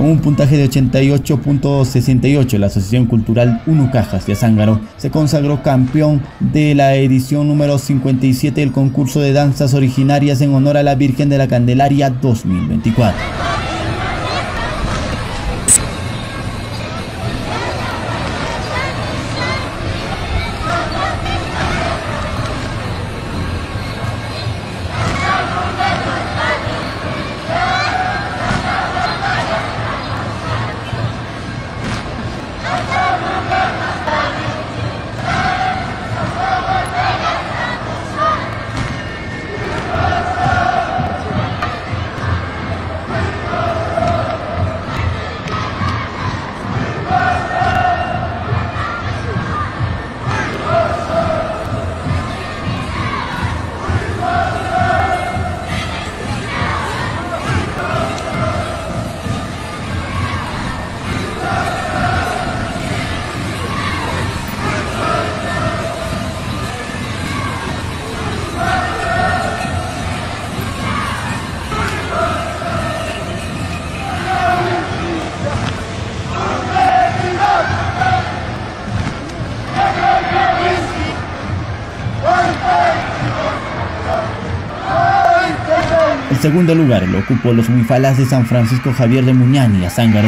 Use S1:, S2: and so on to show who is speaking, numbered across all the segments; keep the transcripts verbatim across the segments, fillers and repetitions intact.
S1: Con un puntaje de ochenta y ocho punto sesenta y ocho, la Asociación Cultural Unucajas de Azángaro se consagró campeón de la edición número cincuenta y siete del concurso de danzas originarias en honor a la Virgen de la Candelaria dos mil veinticuatro. El segundo lugar lo ocupó los Huifalas de San Francisco Javier de Muñani, Azángaro.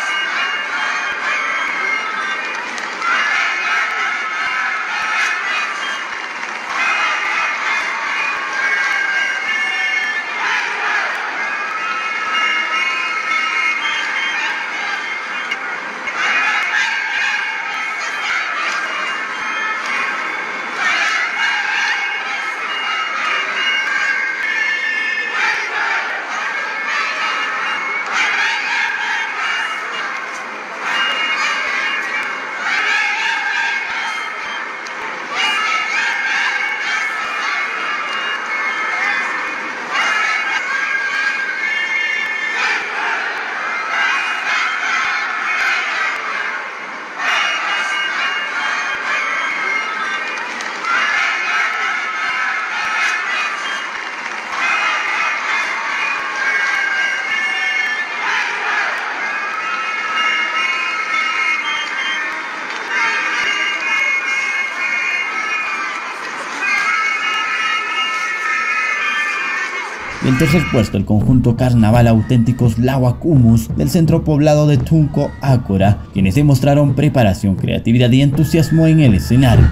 S1: Y el tercer puesto, el conjunto Carnaval Auténticos Lahuacumus del centro poblado de Tunco, Ácora, quienes demostraron preparación, creatividad y entusiasmo en el escenario.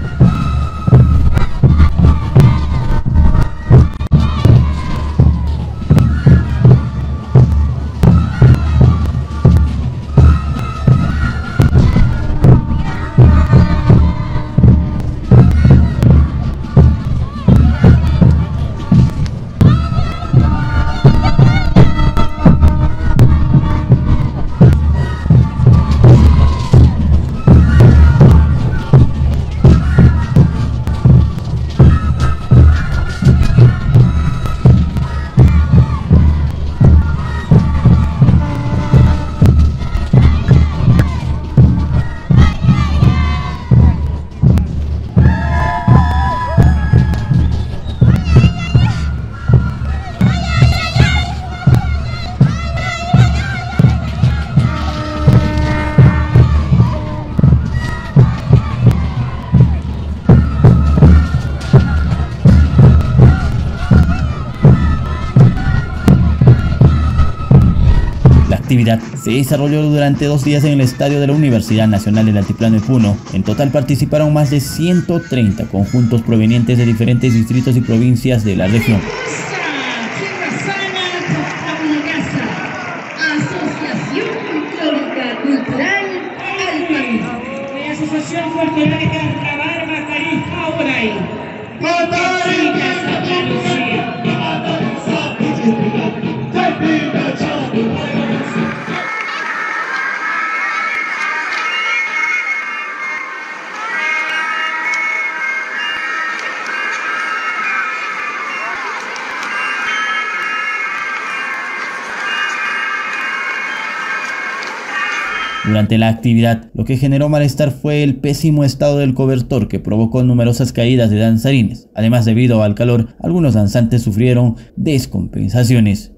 S1: La actividad se desarrolló durante dos días en el estadio de la Universidad Nacional del Altiplano de Puno. En total participaron más de ciento treinta conjuntos provenientes de diferentes distritos y provincias de la región. Durante la actividad, lo que generó malestar fue el pésimo estado del cobertor que provocó numerosas caídas de danzarines. Además, debido al calor, algunos danzantes sufrieron descompensaciones.